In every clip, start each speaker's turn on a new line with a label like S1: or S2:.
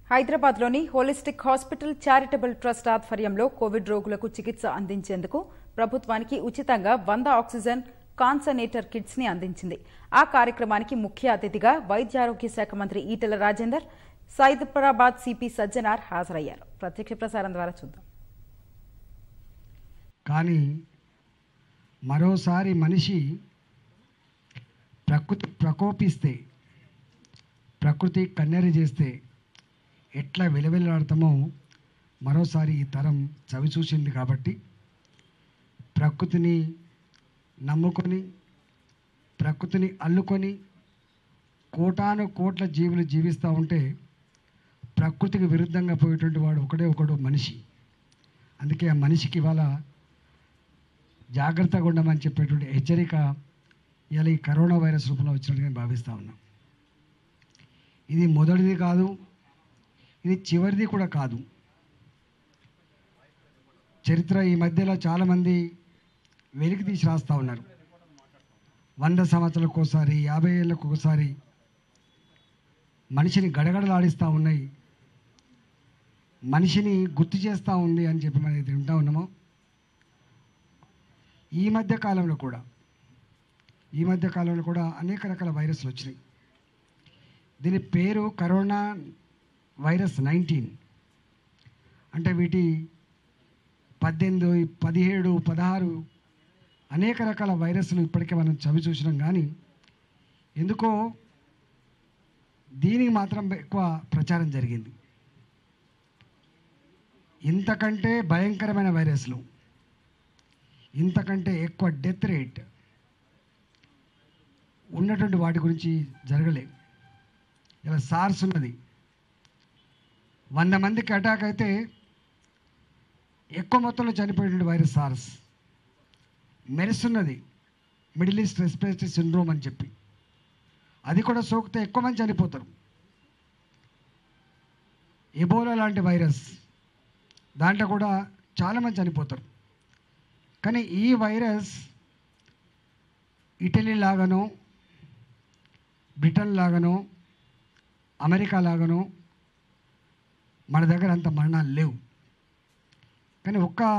S1: హైదరాబాద్లోని holistic hospital charitable trust ఆధ్వర్యంలో Covid రోగులకు చికిత్స అందించేందుకు ప్రభుత్వానికి ఉచితంగా 100 ఆక్సిజన్ కాన్సన్ట్రేటర్ కిట్స్ ని అందించింది. ఆ కార్యక్రమానికి ముఖ్య అతిథిగా వైద్యారోగ్య శాఖ మంత్రి ఈటెల రాజేందర్, సైదరాబాద్ సిపి సజ్జనార్ హాజరయ్యారు. ప్రత్యక్ష ప్రసారం ద్వారా చూద్దాం.
S2: కానీ మరోసారి మనిషి ప్రకృతి ప్రకోపిస్తే, ప్రకృతి కన్నెరి చేస్తే ఎట్లా వెలవెలాడతామో మరోసారి ఈ తరం చవి చూసింది. కాబట్టి ప్రకృతిని నమ్ముకొని, ప్రకృతిని అల్లుకొని కోటాను కోట్ల జీవులు జీవిస్తూ ఉంటే ప్రకృతికి విరుద్ధంగా పోయేటువంటి వాడు ఒకడు మనిషి. అందుకే ఆ మనిషికి ఇవాళ జాగ్రత్తగా ఉండమని చెప్పేటువంటి హెచ్చరిక ఇలా ఈ కరోనా వైరస్ రూపంలో వచ్చినట్టుగా భావిస్తూ ఉన్నాం. ఇది మొదటిది కాదు, ఇది చివరిది కూడా కాదు. చరిత్ర ఈ మధ్యలో చాలామంది వెలికి తీసి రాస్తూ ఉన్నారు. 100 సంవత్సరాలకు ఒకసారి, 50 ఏళ్ళకు ఒకసారి మనిషిని గడగడలాడిస్తూ ఉన్నాయి, మనిషిని గుర్తు చేస్తూ ఉంది అని చెప్పి మనం వింటూ ఉన్నామో. ఈ మధ్య కాలంలో కూడా అనేక రకాల వైరస్లు వచ్చినాయి. దీని పేరు కరోనా వైరస్ 19. అంటే వీటి 18, 17, 16 అనేక రకాల వైరస్లు ఇప్పటికే మనం చవి చూసినాం. కానీ ఎందుకో దీనికి మాత్రం ఎక్కువ ప్రచారం జరిగింది. ఇంతకంటే భయంకరమైన వైరస్లు, ఇంతకంటే ఎక్కువ డెత్ రేట్ ఉన్నటువంటి వాటి గురించి జరగలే. ఇలా సార్స్ ఉన్నది, 100 మందికి అటాక్ అయితే ఎక్కువ మొత్తంలో చనిపోయేటువంటి వైరస్ సార్స్. మెర్స్ ఉన్నది, మిడిల్ ఈస్ట్ రెస్పిరేటరీ సిండ్రోమ్ అని చెప్పి, అది కూడా సోకితే ఎక్కువ మంది చనిపోతారు. ఎబోలా లాంటి వైరస్, దాంట్లో కూడా చాలామంది చనిపోతారు. కానీ ఈ వైరస్ ఇటలీ లాగానో, బ్రిటన్ లాగానో, అమెరికా లాగానో మన దగ్గర అంత మరణాలు లేవు. కానీ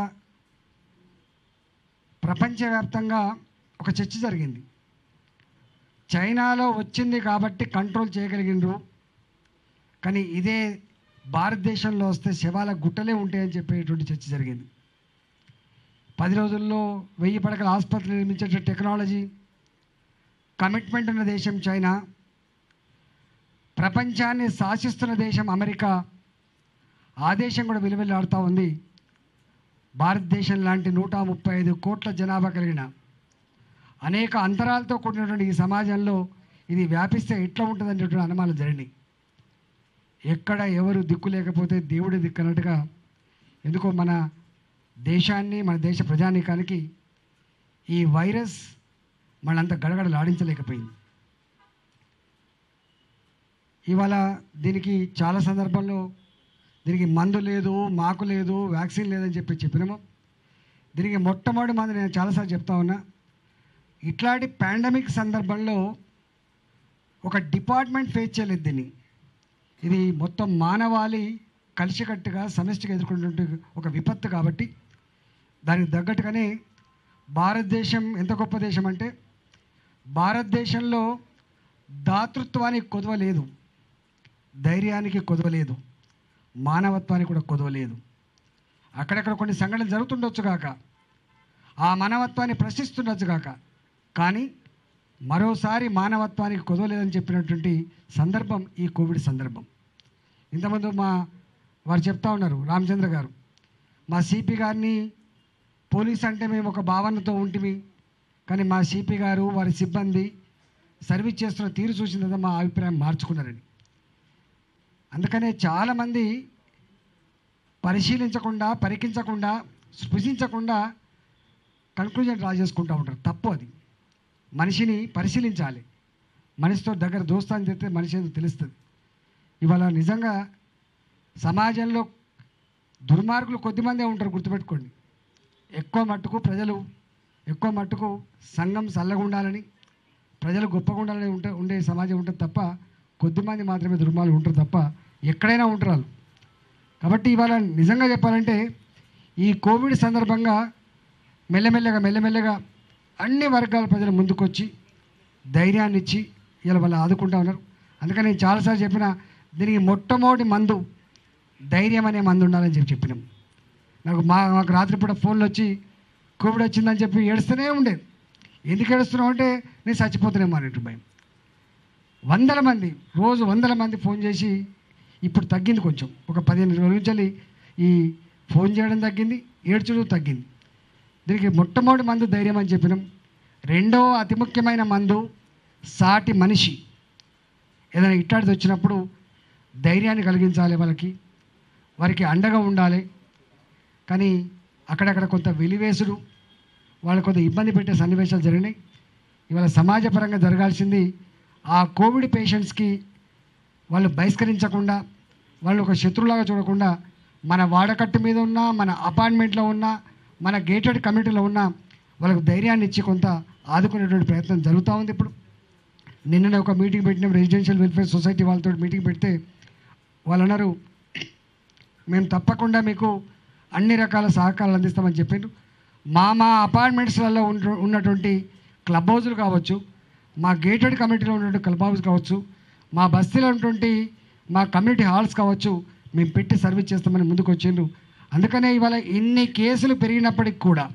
S2: ప్రపంచవ్యాప్తంగా ఒక చర్చ జరిగింది. చైనాలో వచ్చింది కాబట్టి కంట్రోల్ చేయగలిగినరు, కానీ ఇదే భారతదేశంలో వస్తే శవాల గుట్టలే ఉంటాయని చెప్పేటువంటి చర్చ జరిగింది. 10 రోజుల్లో 1000 పడకల ఆసుపత్రులు నిర్మించే టెక్నాలజీ, కమిట్మెంట్ ఉన్న దేశం చైనా, ప్రపంచాన్ని శాసిస్తున్న దేశం అమెరికా. ఆ దేశం కూడా విలువెల్లాడుతూ ఉంది. భారతదేశం లాంటి 135 కోట్ల జనాభా కలిగిన అనేక అంతరాలతో కూడినటువంటి ఈ సమాజంలో ఇది వ్యాపిస్తే ఎట్లా ఉంటుంది అనేటువంటి అనుమానాలు జరిగినాయి. ఎక్కడ ఎవరు దిక్కు లేకపోతే దేవుడి దిక్కు అన్నట్టుగా ఎందుకో మన దేశాన్ని, మన దేశ ప్రజానీకానికి ఈ వైరస్ మనంతా గడగడలాడించలేకపోయింది. ఇవాళ దీనికి చాలా సందర్భాల్లో దీనికి మందు లేదు, మాకు లేదు, వ్యాక్సిన్ లేదని చెప్పినాము. దీనికి మొట్టమొదటి మంది నేను చాలాసార్లు చెప్తా ఉన్నా, ఇట్లాంటి పాండమిక్ సందర్భంలో ఒక డిపార్ట్మెంట్ ఫేస్ చేయలేదు దీన్ని. ఇది మొత్తం మానవాళి కలిసికట్టుగా సమిష్టిగా ఎదుర్కొంటే ఒక విపత్తు. కాబట్టి దానికి తగ్గట్టుగానే భారతదేశం ఎంత గొప్ప దేశం అంటే, భారతదేశంలో దాతృత్వానికి కొదవలేదు, ధైర్యానికి కొదవలేదు, మానవత్వానికి కూడా కొదవలేదు. అక్కడక్కడ కొన్ని సంఘటనలు జరుగుతుండొచ్చు కాక, ఆ మానవత్వాన్ని ప్రశ్నిస్తుండొచ్చు కాక, కానీ మరోసారి మానవత్వానికి కొదవలేదని చెప్పినటువంటి సందర్భం ఈ కోవిడ్ సందర్భం. ఇంతకుముందు వారు చెప్తా ఉన్నారు, రామచంద్ర గారు, మా సిపి గారిని పోలీస్ అంటే మేము ఒక భావనతో ఉంటిమి, కానీ మా సిపి గారు వారి సిబ్బంది సర్వీస్ చేస్తున్న తీరు చూసిన తర్వాత మా అభిప్రాయం మార్చుకున్నారని. అందుకనే చాలామంది పరిశీలించకుండా, పరికించకుండా, స్పృశించకుండా కన్క్లూజన్ డ్రా చేసుకుంటూ ఉంటారు. తప్పు అది. మనిషిని పరిశీలించాలి. మనిషితో దగ్గర దోస్తాన్ని తెస్తే మనిషి ఏదో తెలుస్తుంది. ఇవాళ నిజంగా సమాజంలో దుర్మార్గులు కొద్దిమందే ఉంటారు, గుర్తుపెట్టుకోండి. ఎక్కువ మట్టుకు సంఘం చల్లగా ఉండాలని, ప్రజలు గొప్పగా ఉండాలని ఉండే సమాజం ఉంటుంది తప్ప కొద్దిమంది మాత్రమే దుర్మార్గులు ఉంటారు తప్ప ఎక్కడైనా ఉంటారు వాళ్ళు. కాబట్టి ఇవాళ నిజంగా చెప్పాలంటే ఈ కోవిడ్ సందర్భంగా మెల్లమెల్లగా అన్ని వర్గాల ప్రజలు ముందుకొచ్చి ధైర్యాన్ని ఇచ్చి ఇలా వాళ్ళు ఆదుకుంటా ఉన్నారు. అందుకని నేను చాలాసార్లు చెప్పిన దీనికి మొట్టమొదటి మందు ధైర్యం అనే మందు ఉండాలని చెప్పినాం. మాకు రాత్రిపూట ఫోన్లు వచ్చి కోవిడ్ వచ్చిందని చెప్పి ఏడుస్తూనే ఉండేది. ఎందుకు ఏడుస్తున్నావు అంటే నేను చచ్చిపోతున్నామో అనేట్టు భయం. రోజు వందల మంది ఫోన్ చేసి ఇప్పుడు తగ్గింది, కొంచెం ఒక 15 రోజుల నుంచి ఈ ఫోన్ చేయడం తగ్గింది, ఏడ్చడం తగ్గింది. దీనికి మొట్టమొదటి మందు ధైర్యం అని చెప్పినాం. రెండో అతి ముఖ్యమైన మందు సాటి మనిషి. ఏదైనా ఇట్లాంటిది వచ్చినప్పుడు ధైర్యాన్ని కలిగించాలి, వారికి అండగా ఉండాలి. కానీ అక్కడక్కడ కొంత వెలివేసుడు, వాళ్ళు కొంత ఇబ్బంది పెట్టే సన్నివేశాలు జరిగినాయి. ఇవాళ సమాజపరంగా జరగాల్సింది ఆ కోవిడ్ పేషెంట్స్కి వాళ్ళు బహిష్కరించకుండా, వాళ్ళు ఒక శత్రువులాగా చూడకుండా మన వాడకట్టు మీద ఉన్న, మన అపార్ట్మెంట్లో ఉన్న, మన గేటెడ్ కమ్యూనిటీలో ఉన్న వాళ్ళకు ధైర్యాన్ని ఇచ్చి కొంత ఆదుకునేటువంటి ప్రయత్నం జరుగుతూ ఉంది. ఇప్పుడు నిన్ననే ఒక మీటింగ్ పెట్టినాం, రెసిడెన్షియల్ వెల్ఫేర్ సొసైటీ వాళ్ళతో మీటింగ్ పెడితే వాళ్ళు అన్నారు, మేము తప్పకుండా మీకు అన్ని రకాల సహకారాలు అందిస్తామని చెప్పారు. మా అపార్ట్మెంట్స్లలో ఉన్నటువంటి క్లబ్ హౌజులు కావచ్చు, మా గేటెడ్ కమ్యూనిటీలో ఉన్నటువంటి క్లబ్ హౌస్ కావచ్చు, మా బస్తీలో ఉన్నటువంటి మా కమ్యూనిటీ హాల్స్ కావచ్చు, మేము పెట్టి సర్వీస్ చేస్తామని ముందుకు వచ్చిండ్రు. అందుకనే ఇవాళ ఇన్ని కేసులు పెరిగినప్పటికి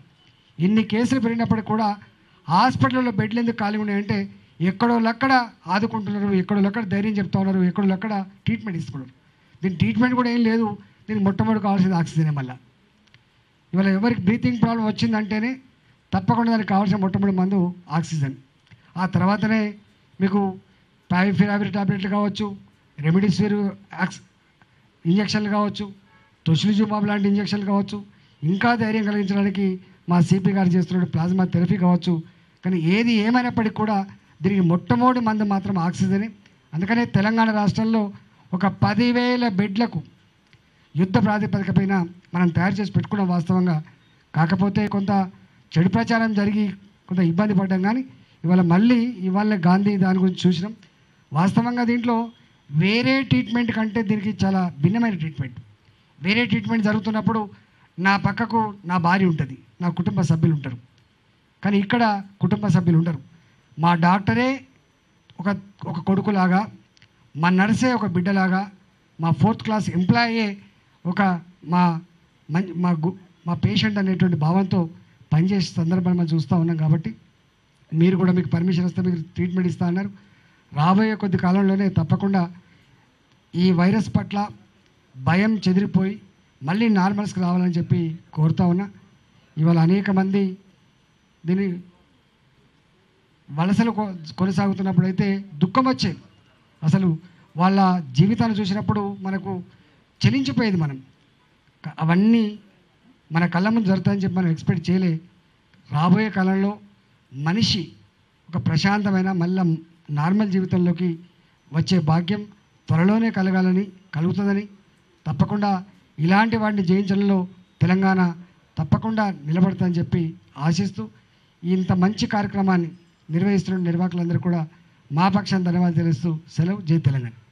S2: కూడా హాస్పిటల్లో బెడ్లు ఎందుకు ఖాళీ ఉన్నాయంటే ఎక్కడోళ్ళక్కడ ఆదుకుంటున్నారు, ఎక్కడోళ్ళక్కడ ధైర్యం చెప్తా ఉన్నారు, ఎక్కడోళ్ళక్కడ ట్రీట్మెంట్ ఇస్తున్నారు. దీని ట్రీట్మెంట్ కూడా ఏం లేదు. దీనికి మొట్టమొదటి కావాల్సింది ఆక్సిజనే. మళ్ళీ ఇవాళ ఎవరికి బ్రీతింగ్ ప్రాబ్లం వచ్చిందంటేనే తప్పకుండా దానికి కావాల్సిన మొట్టమొదటి మందు ఆక్సిజన్. ఆ తర్వాతనే మీకు పావిఫిరావిర్ టాబ్లెట్లు కావచ్చు, రెమిడిసివిర్ ఇంజక్షన్లు కావచ్చు, టొసిలిజుమాబ్ లాంటి ఇంజక్షన్లు కావచ్చు, ఇంకా ధైర్యం కలిగించడానికి మా సిపి గారు చేస్తున్న ప్లాస్మా థెరపీ కావచ్చు. కానీ ఏది ఏమైనప్పటికీ కూడా దీనికి మొట్టమొదటి మందు మాత్రం ఆక్సిజనే. అందుకనే తెలంగాణ రాష్ట్రంలో ఒక 10,000 బెడ్లకు యుద్ధ ప్రాతిపదిక పైన మనం తయారు చేసి పెట్టుకున్నాం వాస్తవంగా. కాకపోతే కొంత చెడు ప్రచారం జరిగి కొంత ఇబ్బంది పడ్డాం. కానీ ఇవాళ గాంధీ దాని గురించి చూసినాం. వాస్తవంగా దీంట్లో వేరే ట్రీట్మెంట్ కంటే దీనికి చాలా భిన్నమైన ట్రీట్మెంట్. వేరే ట్రీట్మెంట్ జరుగుతున్నప్పుడు నా పక్కకు నా భార్య ఉంటుంది, నా కుటుంబ సభ్యులు ఉంటారు. కానీ ఇక్కడ కుటుంబ సభ్యులు ఉండరు. మా డాక్టరే ఒక కొడుకులాగా, మా నర్సే ఒక బిడ్డలాగా, మా 4th క్లాస్ ఎంప్లాయే ఒక మా పేషెంట్ అనేటువంటి భావంతో పనిచేసే సందర్భాన్ని మనం చూస్తూ ఉన్నాం. కాబట్టి మీరు కూడా మీకు పర్మిషన్ వస్తే మీకు ట్రీట్మెంట్ ఇస్తా అన్నారు. రాబోయే కొద్ది కాలంలోనే తప్పకుండా ఈ వైరస్ పట్ల భయం చెదిరిపోయి మళ్ళీ నార్మల్స్కి రావాలని చెప్పి కోరుతా ఉన్నా. ఇవాళ అనేక మంది దీని వలసలు కొనసాగుతున్నప్పుడు అయితే దుఃఖం వచ్చేది. అసలు వాళ్ళ జీవితాన్ని చూసినప్పుడు మనకు చెలించిపోయేది. అవన్నీ మన కళ్ళ ముందు జరుగుతాయని చెప్పి మనం ఎక్స్పెక్ట్ చేయలే. రాబోయే కాలంలో మనిషి ఒక ప్రశాంతమైన మళ్ళీ నార్మల్ జీవితంలోకి వచ్చే భాగ్యం త్వరలోనే కలుగుతుందని, తప్పకుండా ఇలాంటి వాటిని జయించడంలో తెలంగాణ తప్పకుండా నిలబడతామని చెప్పి ఆశిస్తూ ఇంత మంచి కార్యక్రమాన్ని నిర్వహిస్తున్న నిర్వాహకులందరూ కూడా మా పక్షాన ధన్యవాదాలు తెలుస్తూ సెలవు. జై తెలంగాణ.